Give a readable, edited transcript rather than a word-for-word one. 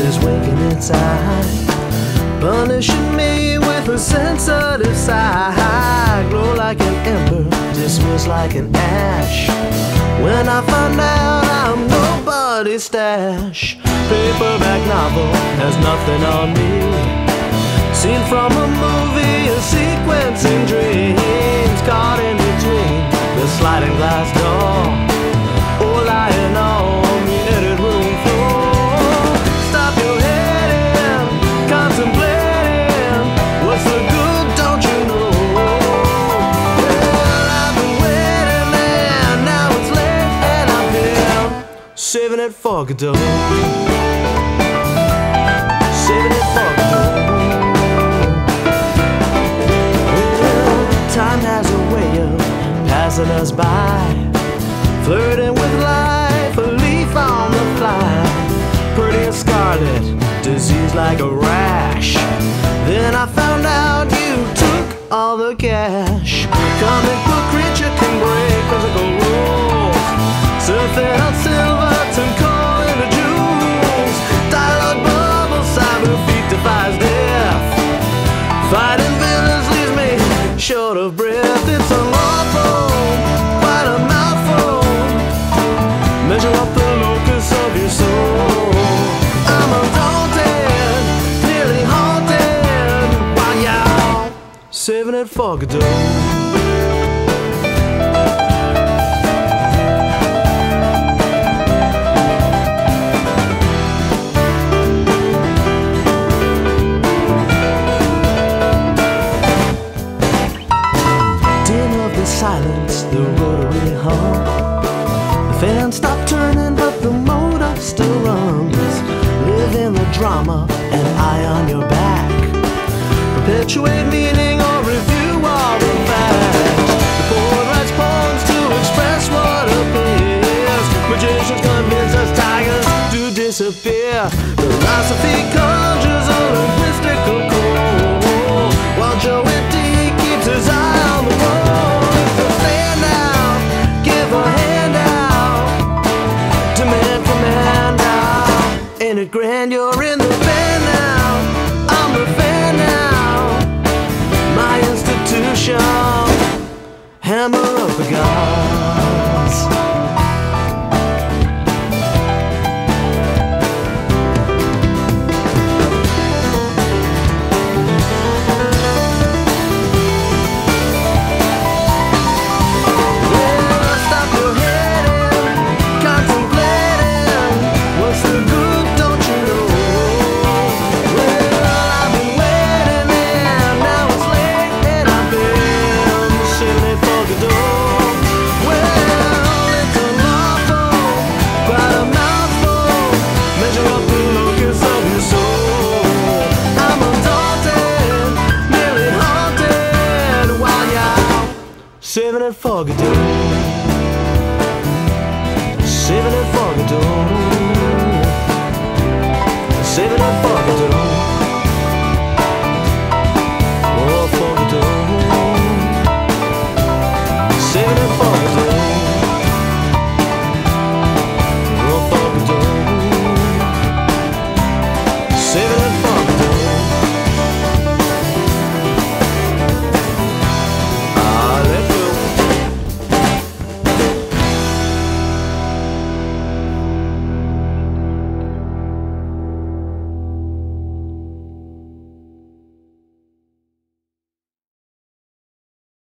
is waking inside, punishing me with a sensitive side. Glow like an ember, dismiss like an ash. When I find out I'm nobody's stash. Paperback novel has nothing on me. Scene from a movie, a sequence in dreams. Caught in between the sliding glass door, or lying on the edit room floor. Stop your head in, contemplating. What's the good, don't you know? Well, I've been waiting and now it's late and I'm here, saving it for Godot. Saving it for Godot. Time has a way of passing us by, flirting with life, a leaf on the fly. Pretty and scarlet, disease like a rash. Then I found out you took all the cash. Comic book creature can break physical rules, surfing on Silverton, calling the jewels. Dialogue bubble, cyber feet defies death. Fighting villains leaves me short of breath. It's a lawful, quite a mouthful. Measure up the locus of your soul. I'm undaunted, nearly haunted, while y'all saving it for Godot. Silence, the rotary hum. The fan stopped turning, but the motor still runs. Live in the drama, an eye on your back. Perpetuate meaning or review all the facts. The poet writes poems to express what appears. Magicians convince us tigers to disappear. Philosophy conjures a linguistical core, while Joey D keeps his eye on the ball. Grand, you're in the band now. I'm the fan now. My institution, hammer of the gods. Well, stop your head in, contemplating. What's the good? Saving it for Godot. Saving it for Godot. Saving it for